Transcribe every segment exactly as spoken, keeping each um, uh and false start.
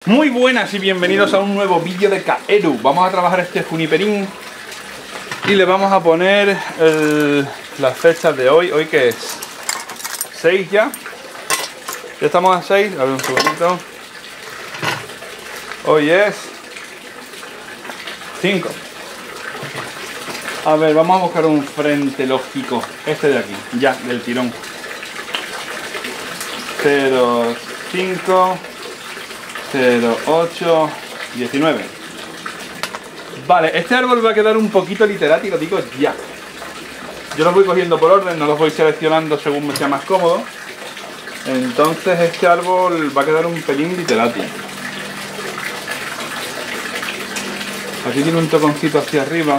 Muy buenas y bienvenidos a un nuevo vídeo de Kaeru. Vamos a trabajar este juniperín y le vamos a poner el, las fechas de hoy. ¿Hoy qué es? seis ya. Ya estamos a seis. A ver un segundito. Hoy es cinco. A ver, vamos a buscar un frente lógico. Este de aquí, ya, del tirón. cero, cinco, cero, ocho, diecinueve. Vale, este árbol va a quedar un poquito literati, lo digo ya. Yo los voy cogiendo por orden, no los voy seleccionando según me sea más cómodo. Entonces este árbol va a quedar un pelín literati. Aquí tiene un toconcito hacia arriba.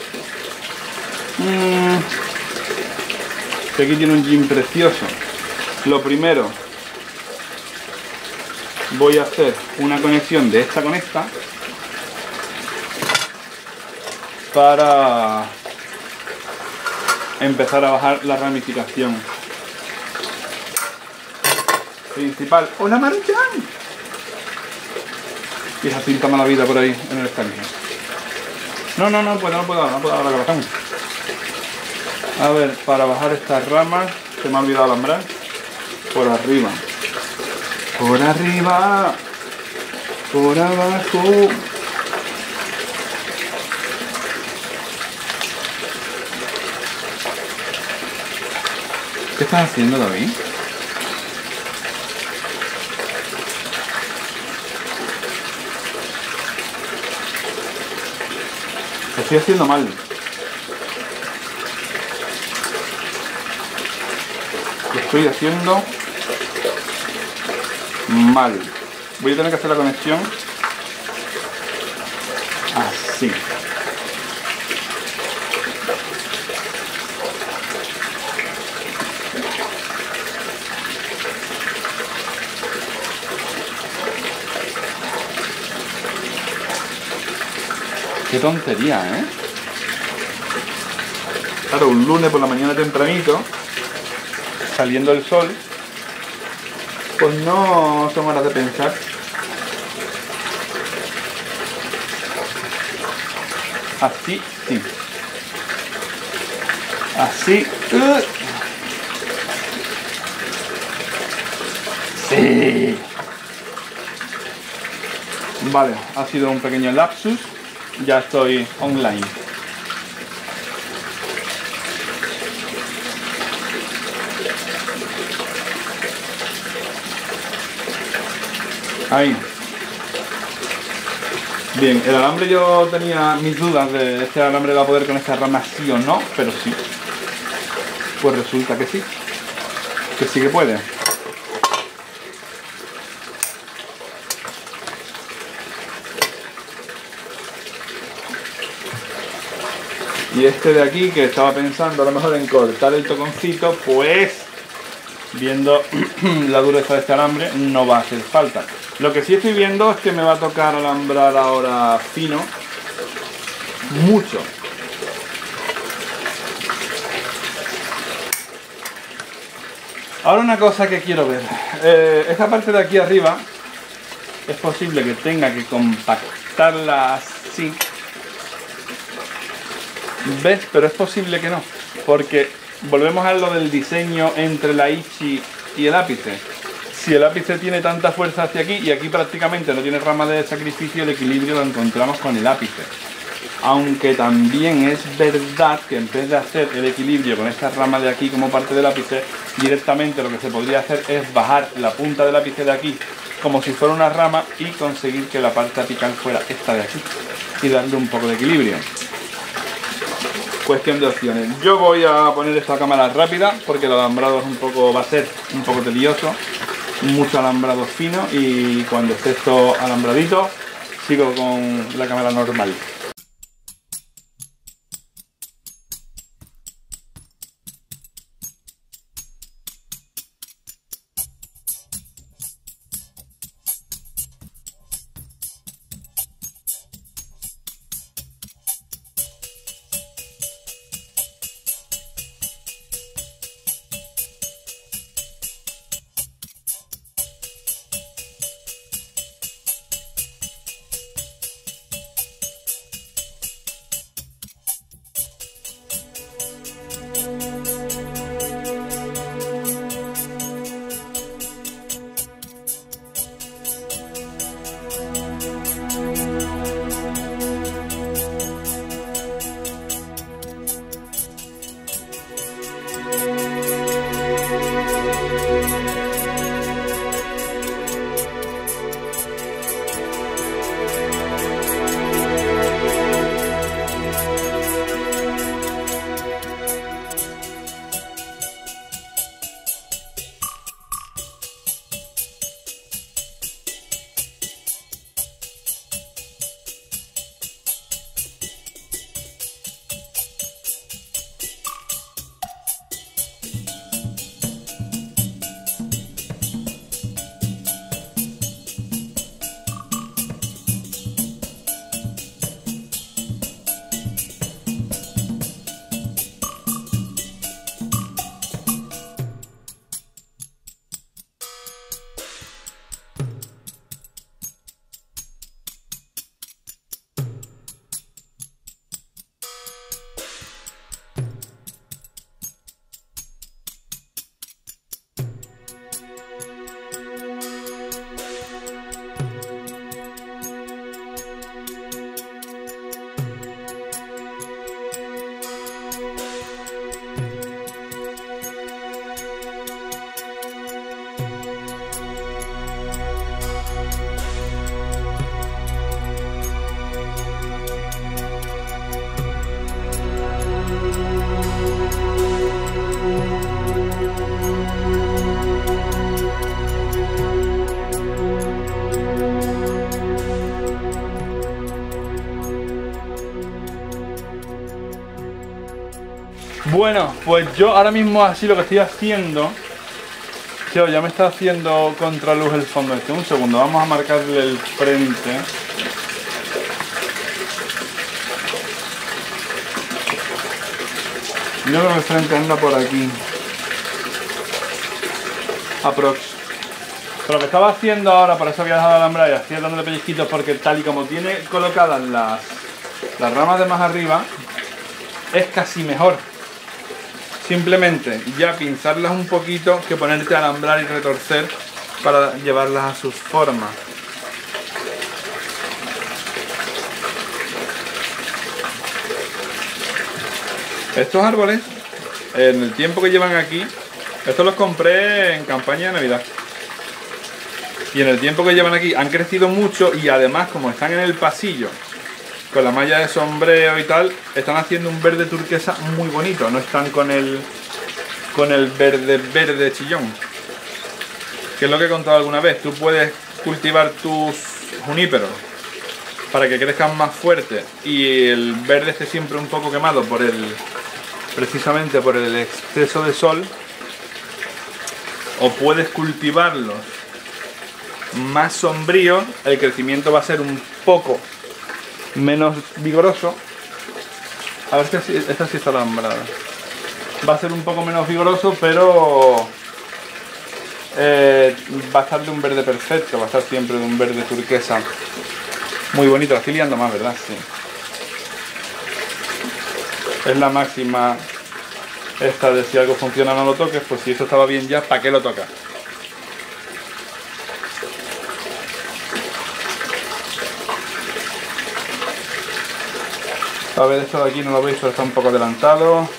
Mm. Aquí tiene un jean precioso. Lo primero, voy a hacer una conexión de esta con esta para empezar a bajar la ramificación principal. ¡Hola, Maruchan! Fija, pinta mala vida por ahí en el estanque. No, no, no puedo, no puedo, no puedo ahora que bajamos. A ver, para bajar estas ramas, se me ha olvidado alambrar por arriba. Por arriba, por abajo. ¿Qué estás haciendo, David? Lo estoy haciendo mal. Lo estoy haciendo mal. Voy a tener que hacer la conexión así. Qué tontería, ¿eh? Claro, un lunes por la mañana tempranito, saliendo el sol, pues no son horas de pensar. Así, sí. Así. Uh. Sí. Vale, ha sido un pequeño lapsus. Ya estoy online. Ahí. Bien, el alambre yo tenía mis dudas de este alambre va a poder con esta rama sí o no, pero sí. Pues resulta que sí. Que sí que puede. Y este de aquí, que estaba pensando a lo mejor en cortar el toconcito, pues viendo la dureza de este alambre no va a hacer falta. Lo que sí estoy viendo es que me va a tocar alambrar ahora fino mucho. Ahora una cosa que quiero ver. Eh, esta parte de aquí arriba es posible que tenga que compactarla así. ¿Ves? Pero es posible que no, porque volvemos a lo del diseño entre la Ichi y el ápice. Si el ápice tiene tanta fuerza hacia aquí y aquí prácticamente no tiene rama de sacrificio, el equilibrio lo encontramos con el ápice. Aunque también es verdad que en vez de hacer el equilibrio con esta rama de aquí como parte del ápice, directamente lo que se podría hacer es bajar la punta del ápice de aquí como si fuera una rama y conseguir que la parte apical fuera esta de aquí y darle un poco de equilibrio. Cuestión de opciones. Yo voy a poner esta cámara rápida porque el alambrado es un poco, va a ser un poco tedioso, mucho alambrado fino, y cuando esté esto alambradito sigo con la cámara normal. Bueno, pues yo ahora mismo así lo que estoy haciendo... Tío, ya me está haciendo contraluz el fondo este. Un segundo, vamos a marcarle el frente. Yo creo que el frente anda por aquí. Aprox. Pero lo que estaba haciendo ahora, por eso había dejado la alambrada y estoy dándole pellizquitos, porque tal y como tiene colocadas las, las ramas de más arriba, es casi mejor simplemente ya pinzarlas un poquito que ponerte a alambrar y retorcer para llevarlas a sus formas. Estos árboles, en el tiempo que llevan aquí, estos los compré en campaña de Navidad. Y en el tiempo que llevan aquí han crecido mucho y además, como están en el pasillo con la malla de sombreo y tal, están haciendo un verde turquesa muy bonito. No están con el con el verde verde chillón. Que es lo que he contado alguna vez. Tú puedes cultivar tus juníperos para que crezcan más fuertes y el verde esté siempre un poco quemado por el precisamente por el exceso de sol, o puedes cultivarlos más sombríos. El crecimiento va a ser un poco menos vigoroso. A ver, esta sí, esta sí está alambrada. Va a ser un poco menos vigoroso, pero eh, va a estar de un verde perfecto. Va a estar siempre de un verde turquesa muy bonito. La estoy liando más, ¿verdad? Sí. Es la máxima esta de si algo funciona no lo toques. Pues si eso estaba bien ya, ¿para qué lo tocas? A ver, esto de aquí no lo veis, pero está un poco adelantado.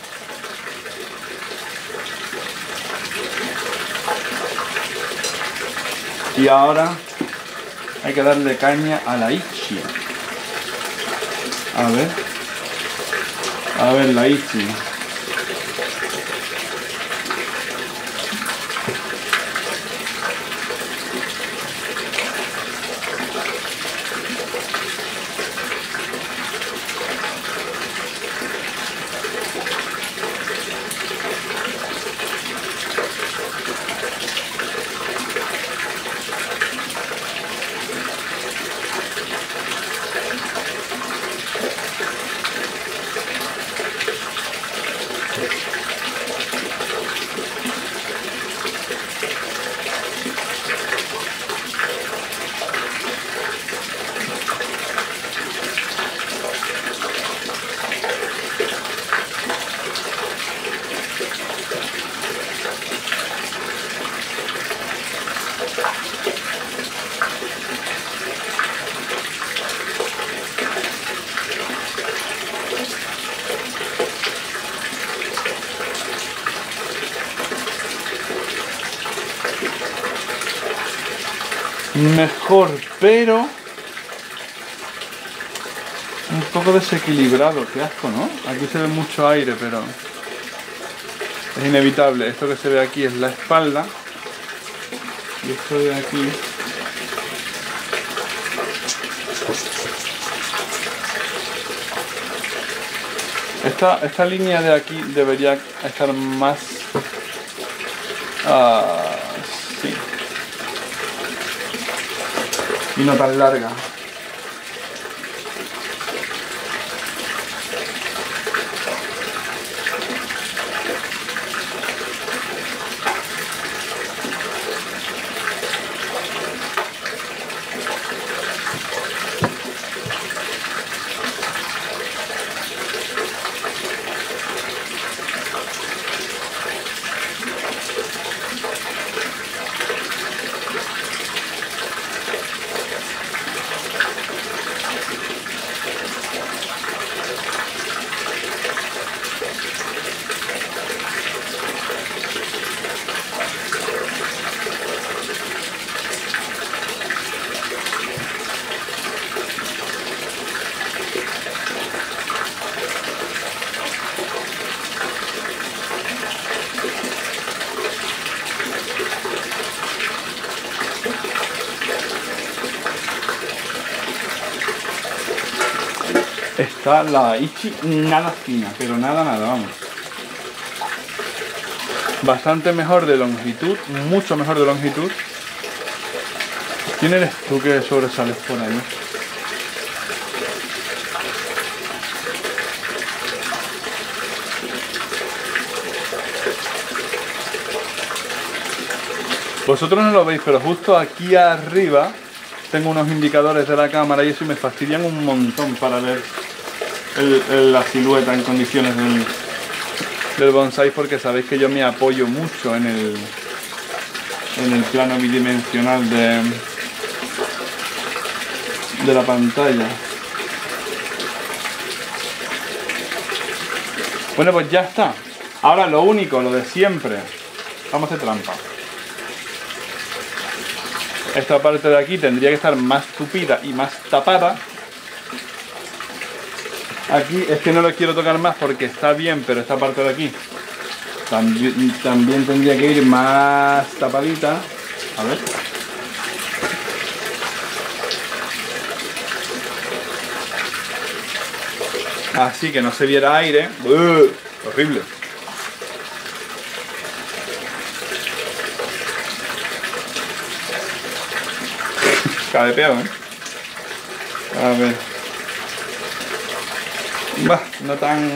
Y ahora hay que darle caña a la ichi. A ver. A ver la ichi. Mejor, pero un poco desequilibrado. Qué asco, ¿no? Aquí se ve mucho aire, pero es inevitable. Esto que se ve aquí es la espalda y esto de aquí esta, esta línea de aquí debería estar más uh, sí, y no tan larga. Está la ichi nada fina, pero nada, nada, vamos. bastante mejor de longitud, mucho mejor de longitud. ¿Quién eres tú que sobresales por ahí? Vosotros no lo veis, pero justo aquí arriba tengo unos indicadores de la cámara y eso me fastidian un montón para ver el, el, la silueta en condiciones del, del bonsái, porque sabéis que yo me apoyo mucho en el, en el plano bidimensional de, de la pantalla. Bueno, pues ya está. Ahora lo único, lo de siempre. Vamos a hacer trampa. Esta parte de aquí tendría que estar más tupida y más tapada. Aquí es que no lo quiero tocar más porque está bien, pero esta parte de aquí también, también tendría que ir más tapadita. A ver. Así que no se viera aire. ¡Buh! Horrible. Cabe peor, ¿eh? A ver. Bah, no tan...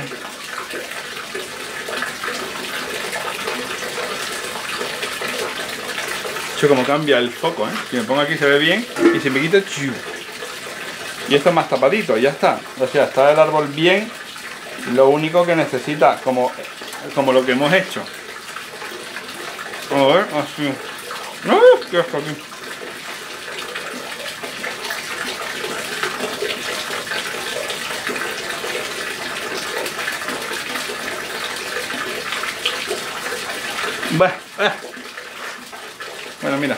Yo como cambia el foco, ¿eh? Si me pongo aquí se ve bien y si me quito... Y esto es más tapadito, ya está. O sea, está el árbol bien. Lo único que necesita, como, como lo que hemos hecho. A ver, así. ¡Ah! ¡Qué asco aquí! Bueno, eh. bueno, mira,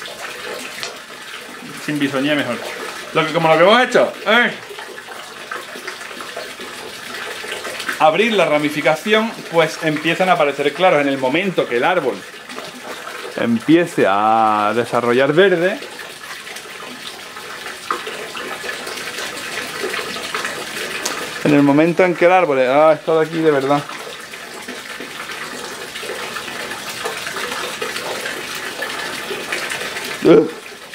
sin bisoñía mejor. Lo que, como lo que hemos hecho, eh. abrir la ramificación, pues empiezan a aparecer claros en el momento que el árbol empiece a desarrollar verde. En el momento en que el árbol ha estado aquí de verdad. Uh.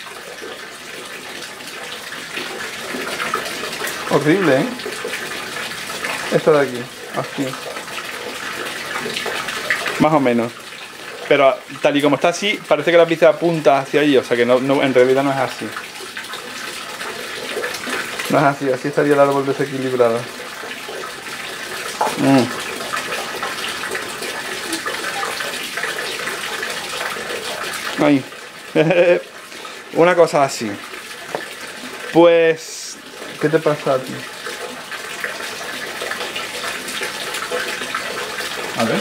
Horrible, ¿eh? Esto de aquí, así. Más o menos. Pero tal y como está así, parece que la pizza apunta hacia allí, o sea que no, no, en realidad no es así. No es así, así estaría el árbol desequilibrado. Mm. Ahí. Una cosa así. Pues... ¿qué te pasa a ti? A ver.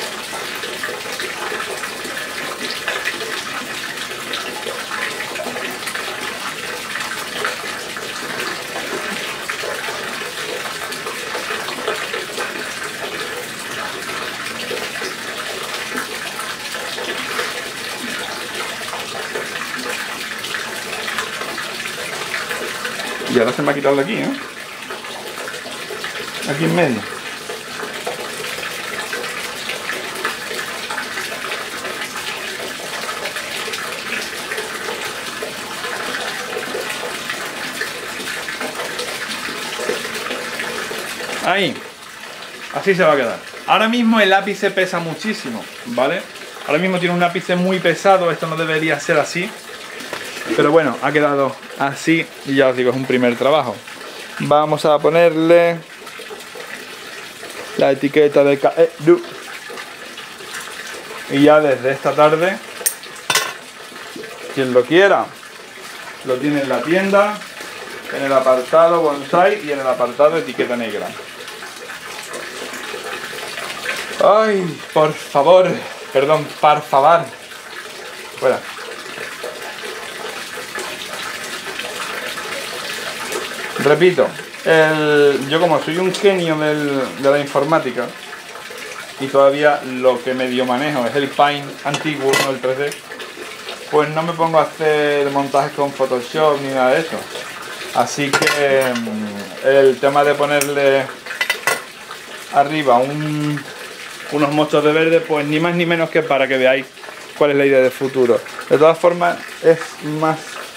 Y ahora se me ha quitado de aquí, ¿eh? Aquí en medio. Ahí. Así se va a quedar. Ahora mismo el ápice pesa muchísimo, ¿vale? Ahora mismo tiene un ápice muy pesado. Esto no debería ser así. Pero bueno, ha quedado así y ya os digo, es un primer trabajo. Vamos a ponerle la etiqueta de Kaeru. Y ya desde esta tarde, quien lo quiera, lo tiene en la tienda, en el apartado bonsai y en el apartado etiqueta negra. Ay, por favor, perdón, por favor. Fuera. Repito, el, yo como soy un genio del, de la informática y todavía lo que medio manejo es el Paint antiguo, no el tres D, pues no me pongo a hacer montajes con Photoshop ni nada de eso. Así que el tema de ponerle arriba un, unos mochos de verde, pues ni más ni menos que para que veáis cuál es la idea de futuro. De todas formas, es más...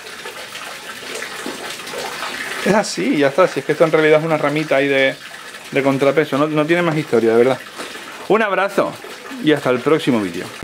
es así, ya está. Si es que esto en realidad es una ramita ahí de, de contrapeso, no, no tiene más historia, de verdad. Un abrazo y hasta el próximo vídeo.